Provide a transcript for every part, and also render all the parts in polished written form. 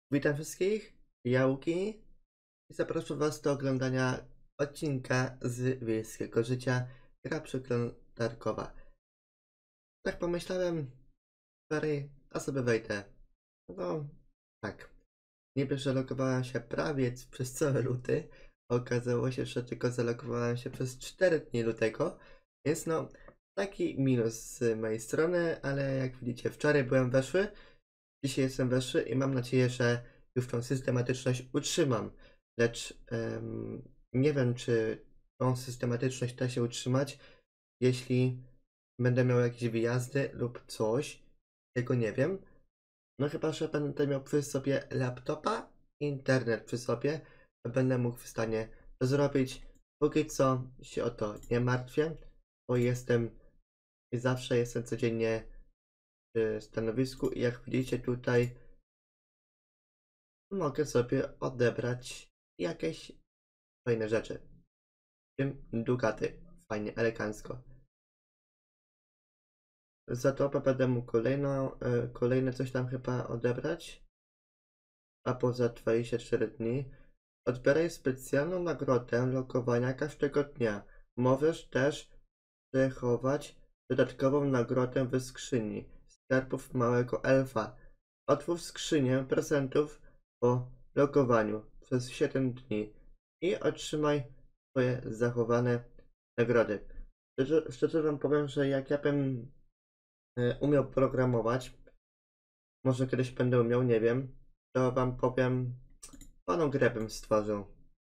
Witam wszystkich, ja Łuki i zapraszam Was do oglądania odcinka z Wiejskiego Życia, gra przeglądarkowa. Tak pomyślałem, wczoraj, a sobie wejdę. No, tak. Niby, że logowałem się prawie przez cały luty. Okazało się, że tylko zalogowałem się przez 4 dni lutego, więc no, taki minus z mojej strony, ale jak widzicie, wczoraj byłem weszły, dzisiaj jestem weszły i mam nadzieję, że już tą systematyczność utrzymam. Lecz nie wiem, czy tą systematyczność da się utrzymać, jeśli będę miał jakieś wyjazdy lub coś. Tego nie wiem. No chyba, że będę miał przy sobie laptopa, internet przy sobie, to będę mógł w stanie to zrobić. Póki co się o to nie martwię, bo jestem i zawsze jestem codziennie w stanowisku i jak widzicie tutaj mogę sobie odebrać jakieś fajne rzeczy. W tym Ducaty. Fajnie, elegancko. Za to będę mógł kolejne coś tam chyba odebrać. A poza 24 dni odbieraj specjalną nagrodę lokowania każdego dnia. Możesz też przechować dodatkową nagrodę w skrzyni skarbów małego elfa. Otwórz skrzynię prezentów po lokowaniu przez 7 dni i otrzymaj swoje zachowane nagrody. Szczerze wam powiem, że jak ja bym umiał programować, może kiedyś będę umiał, nie wiem, to wam powiem, fajną grę bym stworzył.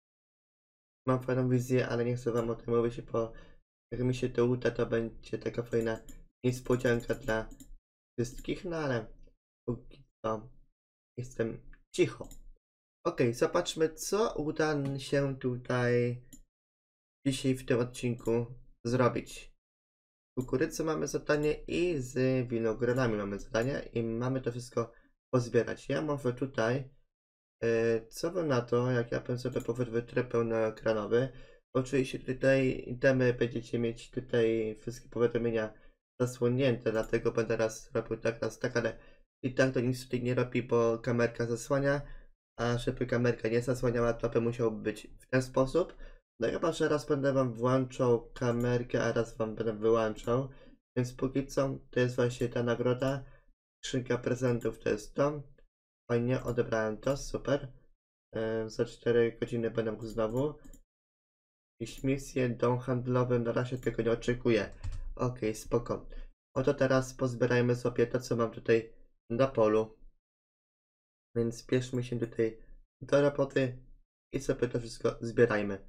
Mam fajną wizję, ale nie chcę wam o tym mówić, bo jak mi się to uda, to będzie taka fajna niespodzianka dla wszystkich, no ale póki co jestem cicho. Okej, zobaczmy, co uda się tutaj dzisiaj w tym odcinku zrobić. Z kukurycy mamy zadanie i z winogronami mamy zadanie i mamy to wszystko pozbierać. Ja może tutaj, co wy na to, jak ja bym sobie powiedzmy tryb pełnoekranowy. Oczywiście tutaj itemy będziecie mieć tutaj wszystkie powiadomienia zasłonięte, dlatego będę raz robił tak, raz tak, ale i tak to nic tutaj nie robi, bo kamerka zasłania, a żeby kamerka nie zasłaniała, to by musiał być w ten sposób. No chyba, że raz będę wam włączał kamerkę, a raz wam będę wyłączał. Więc póki co to jest właśnie ta nagroda. Skrzynka prezentów to jest to. Fajnie, odebrałem to, super. Za 4 godziny będę mógł znowu. Jakieś misje, dom handlowy, na razie tego nie oczekuję. Okej, spoko. Oto teraz pozbierajmy sobie to, co mam tutaj na polu. Więc spieszmy się tutaj do roboty i sobie to wszystko zbierajmy.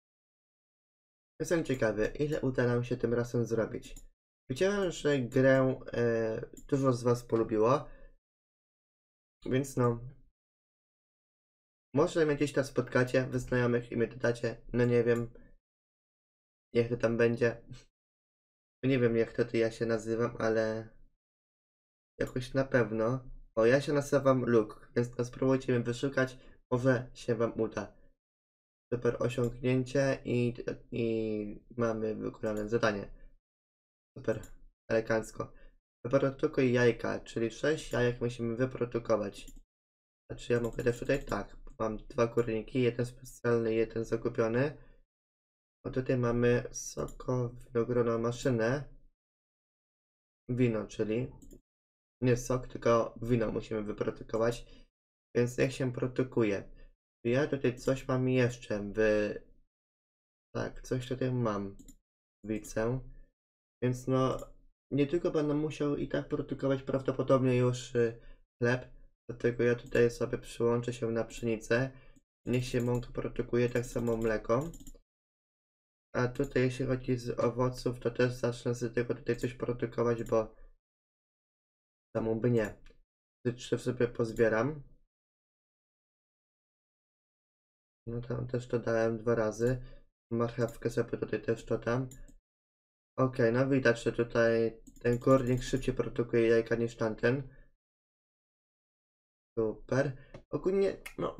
Jestem ciekawy, ile uda nam się tym razem zrobić. Widziałem, że grę dużo z was polubiło, więc no, może mnie gdzieś tam spotkacie, wy znajomych i mnie dodacie, no nie wiem, jak to tam będzie. Nie wiem, jak to ja się nazywam, ale jakoś na pewno. O, ja się nazywam Luke, więc no spróbujcie mnie wyszukać, może się wam uda. Super osiągnięcie i mamy wykonane zadanie. Super, elegancko. Wyprodukuj jajka, czyli 6 jajek musimy wyprodukować. A czy ja mogę też tutaj? Tak, mam 2 górniki, jeden specjalny, jeden zagubiony. A tutaj mamy winogronną maszynę. Wino, czyli nie sok, tylko wino musimy wyprodukować. Więc niech się produkuje. Ja tutaj coś mam jeszcze Tak, coś tutaj mam. Widzę. Więc no, niedługo będę musiał i tak produkować prawdopodobnie już chleb. Dlatego ja tutaj sobie przyłączę się na pszenicę. Niech się mąka produkuje, tak samo mleko. A tutaj jeśli chodzi z owoców, to też zacznę z tego tutaj coś produkować, bo czemu by nie. Trzy sobie pozbieram. No tam też to dałem 2 razy. Marchewkę sobie tutaj też dodam. Okej, no widać, że tutaj ten górnik szybciej produkuje jajka niż tamten. Super. Ogólnie, no.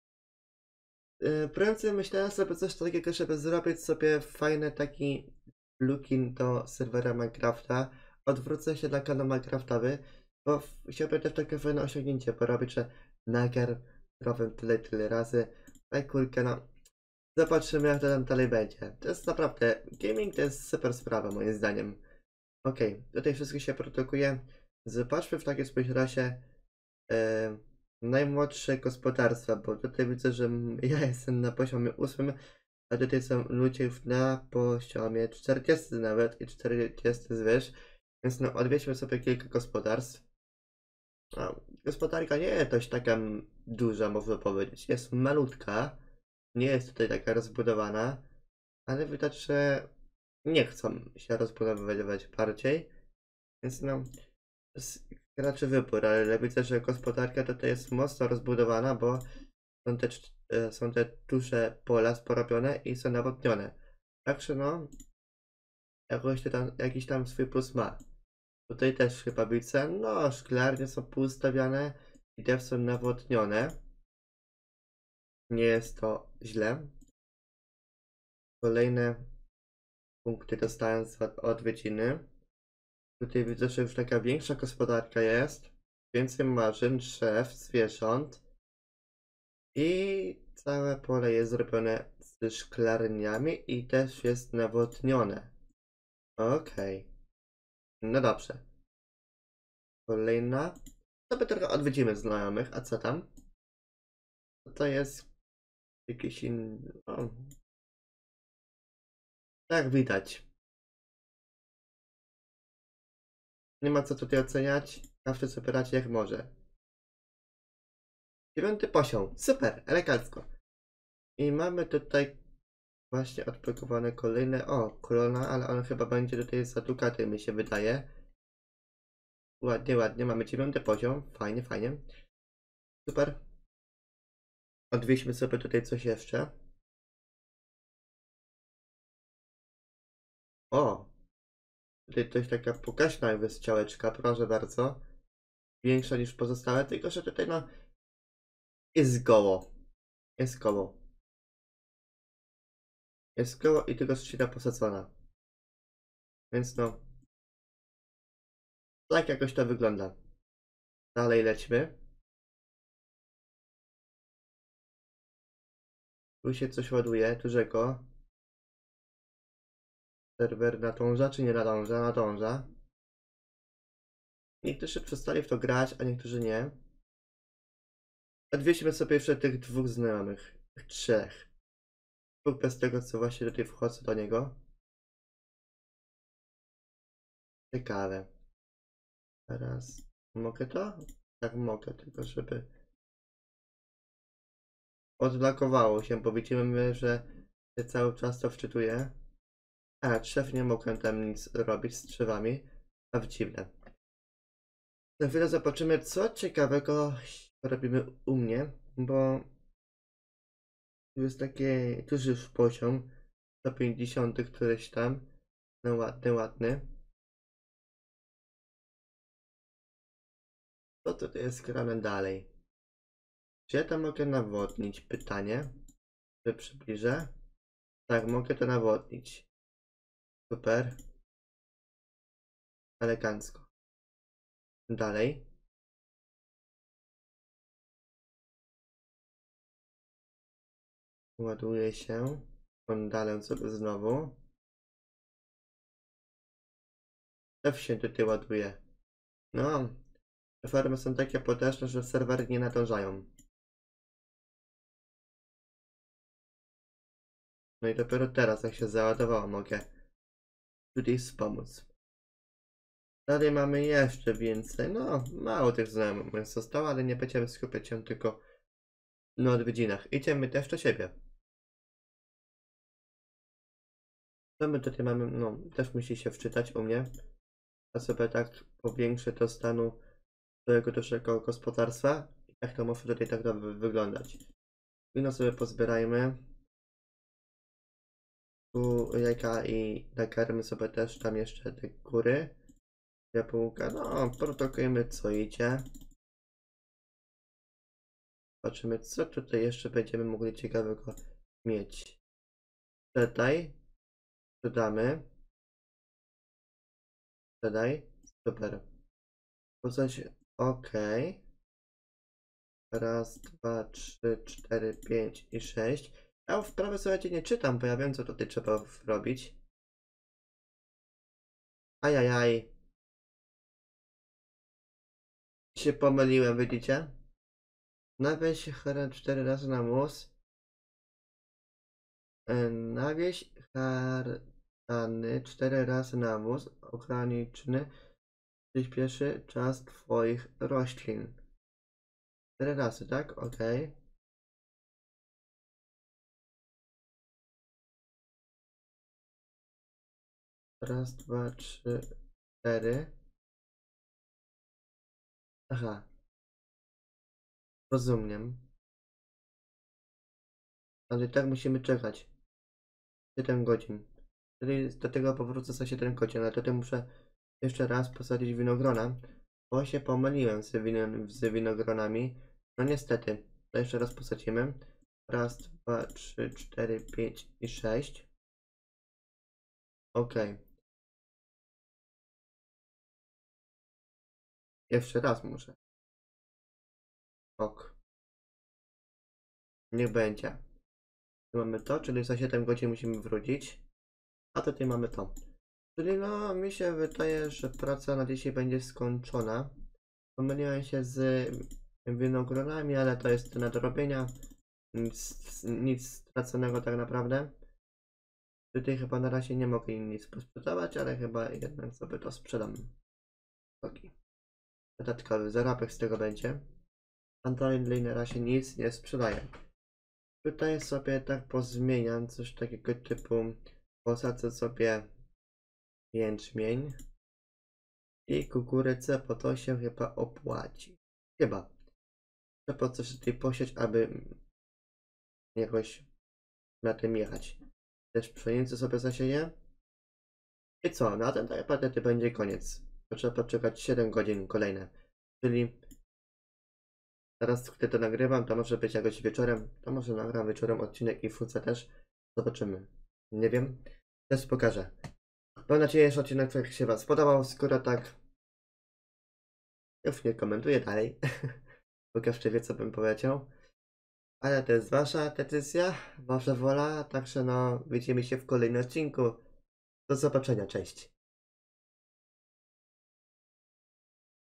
Prędzej myślałem sobie coś takiego, żeby zrobić sobie fajny taki plugin do serwera Minecrafta. Odwrócę się na kanał Minecraftowy, bo chciałbym też takie fajne osiągnięcie porobić, że nagarowałem tyle razy. Daj kulkę, no. Zobaczymy jak to tam dalej będzie. To jest naprawdę, gaming to jest super sprawa moim zdaniem. Okej, tutaj wszystko się produkuje. Zobaczmy w takim razie e, najmłodsze gospodarstwa, bo tutaj widzę, że ja jestem na poziomie 8, a tutaj są ludzie już na poziomie 40 nawet i 40 zwyż. Więc no, odwiedźmy sobie kilka gospodarstw. No, gospodarka nie jest dość taka duża, można powiedzieć. Jest malutka, nie jest tutaj taka rozbudowana, ale widać, że nie chcą się rozbudowywać bardziej. Więc no, raczej wybór, ale widzę, że gospodarka tutaj jest mocno rozbudowana, bo są te duże pola porobione i są nawodnione. Także no, jakiś tam swój plus ma. Tutaj też chyba widzę, no szklarnie są poustawiane i też są nawodnione. Nie jest to źle. Kolejne punkty dostałem z odwiedziny. Tutaj widzę, że już taka większa gospodarka jest. Więcej marzeń, drzew, zwierząt. I całe pole jest zrobione ze szklarniami i też jest nawodnione. Okej. No dobrze. Kolejna. Sobie trochę odwiedzimy znajomych. A co tam? To jest jakiś inny... O. Tak widać. Nie ma co tutaj oceniać. Każdy sobie radzi jak może. 9. poziom. Super, elegancko. I mamy tutaj właśnie odblokowane kolejne. O, krona, ale on chyba będzie tutaj za dukaty, mi się wydaje. Ładnie, ładnie. Mamy 9. poziom. Fajnie, fajnie. Super. Odwieźmy sobie tutaj coś jeszcze. O! Tutaj coś taka pokaźna wystrzałeczka, proszę bardzo. Większa niż pozostałe, tylko że tutaj no jest goło. Jest goło. Jest goło i tylko trzcina posadzona. Więc no, tak jakoś to wygląda. Dalej lećmy. Tu się coś ładuje, dużego. Serwer nadąża, czy nie nadąża? Nadąża. Niektórzy przestali w to grać, a niektórzy nie. Odwieźmy sobie jeszcze tych dwóch znajomych. Tych trzech. Dwóch bez tego, co właśnie tutaj wchodzę do niego. Ciekawe. Teraz mogę to? Tak mogę, tylko żeby odblokowało się, bo widzimy, że się cały czas to wczytuje. A, drzew nie mogłem tam nic robić z drzewami. A dziwne. Za chwilę zobaczymy, co ciekawego robimy u mnie, bo tu jest taki duży poziom 150 któryś tam. No ładny, ładny. Co tutaj jest grane dalej? Czy ja to mogę nawodnić? Pytanie. Czy przybliżę? Tak, mogę to nawodnić. Super. Elegancko. Dalej. Ładuje się. Dalej sobie znowu. F się tutaj ładuje. No. Te farmy są takie potężne, że serwery nie nadążają. No i dopiero teraz, jak się załadowało, mogę tutaj wspomóc. Dalej mamy jeszcze więcej. No, mało tych znajomych zostało, ale nie będziemy skupiać się tylko na odwiedzinach. Idziemy też do siebie. Co my tutaj mamy? No, też musi się wczytać u mnie. A sobie tak powiększę do stanu swojego dużego gospodarstwa. Jak to może tutaj tak wyglądać. Wino sobie pozbierajmy. Tu jajka i nakarmy sobie też tam jeszcze te kury. Jabłka, no produkujemy co idzie. Zobaczymy co tutaj jeszcze będziemy mogli ciekawego mieć. Tutaj dodamy. Dodaj. Super. To coś ok. Raz, dwa, trzy, cztery, pięć i 6. Ja wprawy, słuchajcie, nie czytam, bo ja wiem, co tutaj trzeba robić. Ajajaj. Się pomyliłem, widzicie? Nawieź 4 razy na mus. Nawieź hartany 4 razy na wóz ograniczny przyspieszy czas twoich roślin. 4 razy, tak? Ok. Raz, dwa, trzy, 4. Aha, rozumiem. Ale tak musimy czekać 7 godzin. Czyli do tego powrócę za 7 godzin, ale wtedy muszę jeszcze raz posadzić winogrona, bo się pomyliłem z winogronami. No niestety, to jeszcze raz posadzimy. Raz, dwa, trzy, cztery, pięć i 6. Ok. Jeszcze raz muszę. Ok. Niech będzie. Tu mamy to, czyli za 7 godzin musimy wrócić. A tutaj mamy to. Czyli no, mi się wydaje, że praca na dzisiaj będzie skończona. Pomyliłem się z winogronami, ale to jest do nadrobienia. Nic straconego tak naprawdę. Tutaj chyba na razie nie mogę im nic posprzedawać, ale chyba jednak sobie to sprzedam. Taki dodatkowy zarobek z tego będzie. Andalin na razie nic nie sprzedaje. Tutaj sobie tak pozmieniam coś takiego typu posadzę sobie jęczmień i kukurydzę, bo to się chyba opłaci. Chyba. Trzeba coś tutaj posieć, aby jakoś na tym jechać. Też pszenicy sobie zasieję. I co? Na ten tak naprawdę będzie koniec. To trzeba poczekać 7 godzin kolejne. Czyli teraz, gdy to nagrywam, to może być jakoś wieczorem. To może nagram wieczorem odcinek i wrócę też. Zobaczymy. Nie wiem. Też pokażę. Mam nadzieję, że odcinek się wam spodobał. Skoro tak, już nie komentuję dalej. Bo każdy wie, co bym powiedział. Ale to jest wasza decyzja, wasza wola. Także no, widzimy się w kolejnym odcinku. Do zobaczenia. Cześć.